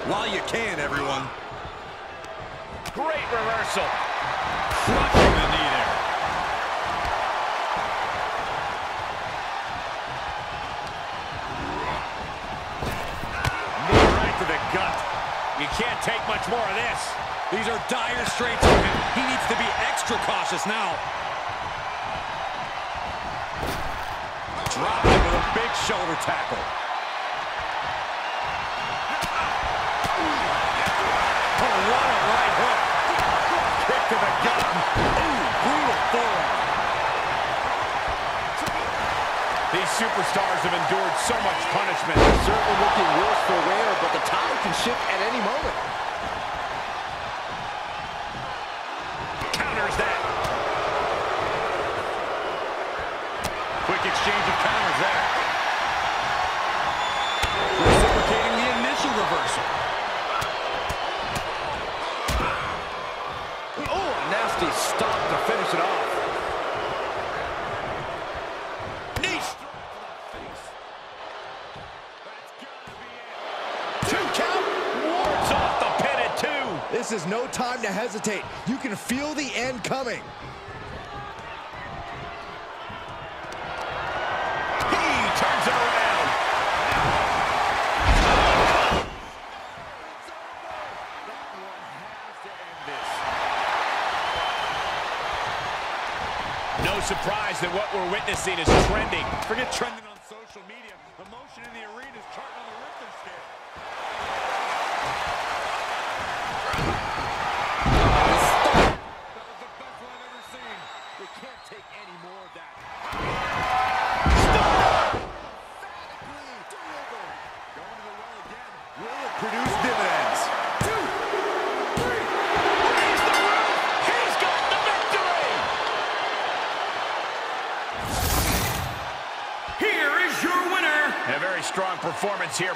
while you can, everyone. Great reversal. Crushing the knee there. Knee right to the gut. You can't take much more of this. These are dire straits for him. He needs to be extra cautious now. Dropped him with a big shoulder tackle. Oh, what a right hook. Kick to the gut. Ooh, brutal forearm. These superstars have endured so much punishment. They're certainly looking worse for wear, but the tide can shift at any moment. Counters that. Quick exchange of counters there. Reciprocating the initial reversal. Oh, a nasty stop to finish it off. Knee strike to the face. That's gotta be it. 2 count. Wards off the pin at 2. This is no time to hesitate. You can feel the end coming. He turns it around. That one has to end this. No surprise that what we're witnessing is trending. Forget trending on social media. Emotion in the arena is charting on the Richter scale. That was the best one I've ever seen. You can't take any more of that. Going to the well again. Will it produce dividends? 2, 3. Raise the roof. He's got the victory. Here is your winner. A very strong performance here.